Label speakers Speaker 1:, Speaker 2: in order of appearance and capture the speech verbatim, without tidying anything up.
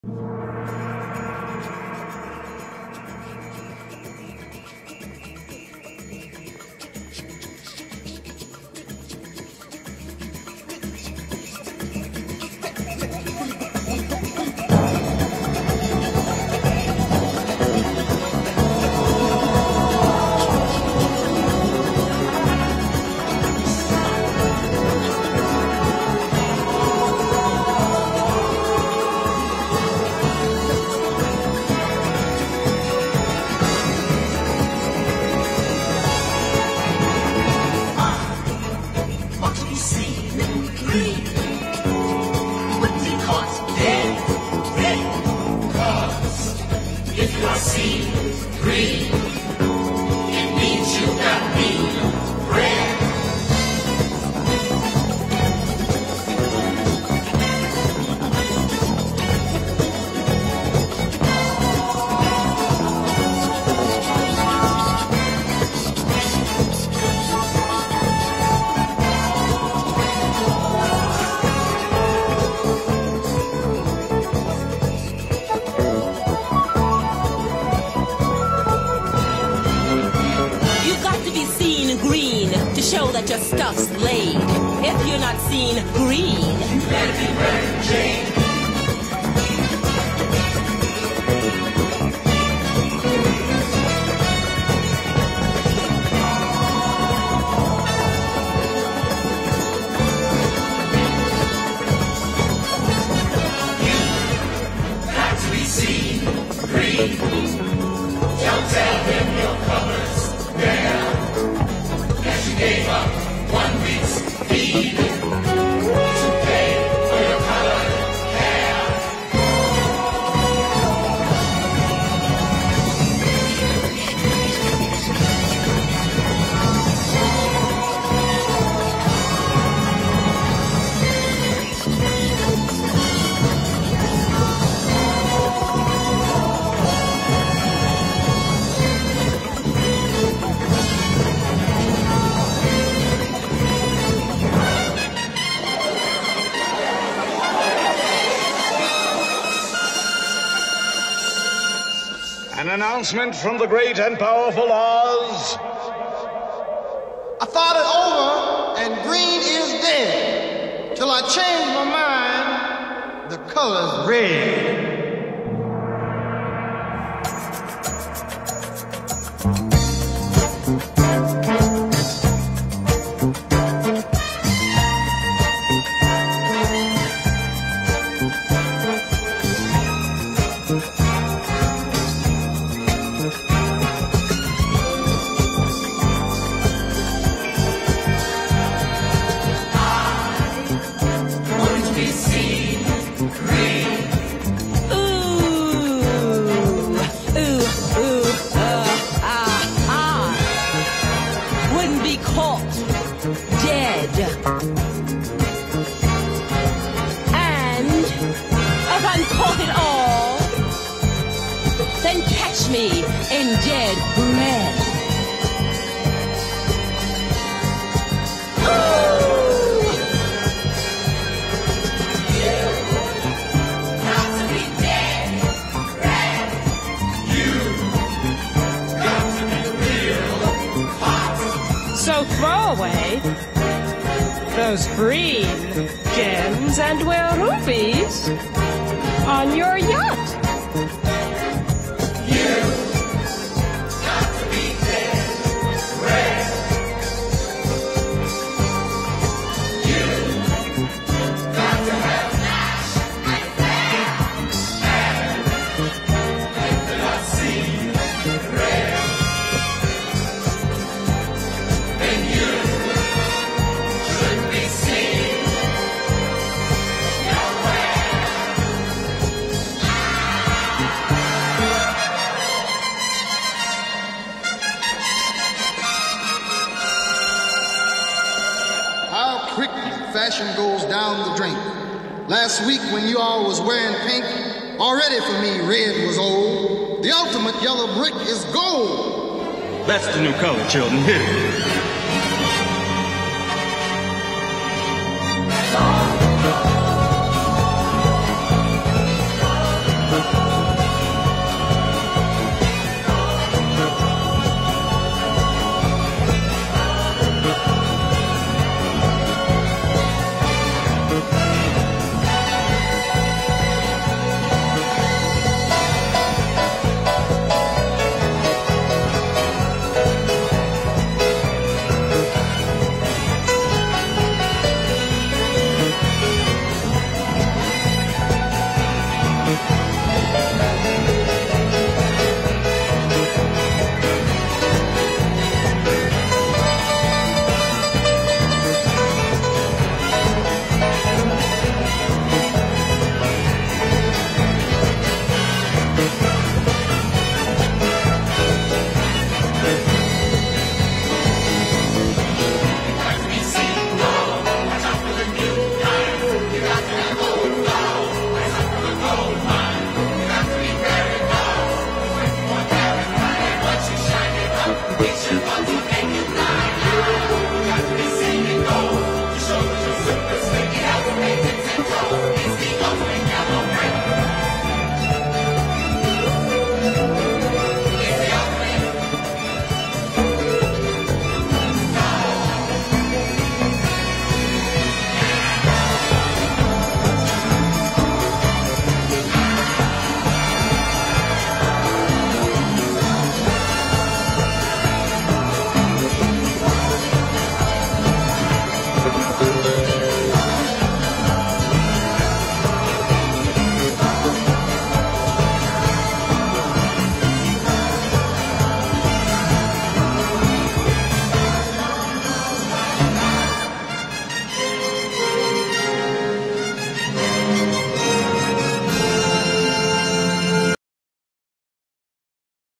Speaker 1: Show that your stuff's laid. If you're not seen green, you better be wearing Jane. You got to be seen green. Don't tell them your colors there. Gave up one week's feed to pay for your colored hair.
Speaker 2: An announcement from the great and powerful Oz.
Speaker 3: I thought it over, and green is dead, till I changed my mind, the color's red.
Speaker 1: Then catch me in dead red. Ooh! You got to be dead red. You got to be real hot.
Speaker 4: So throw away those green gems and wear rubies on your yacht.
Speaker 3: Fashion goes down the drain. Last week when you all was wearing pink, already for me red was old. The ultimate yellow brick is gold.
Speaker 5: That's the new color, children. Hit it.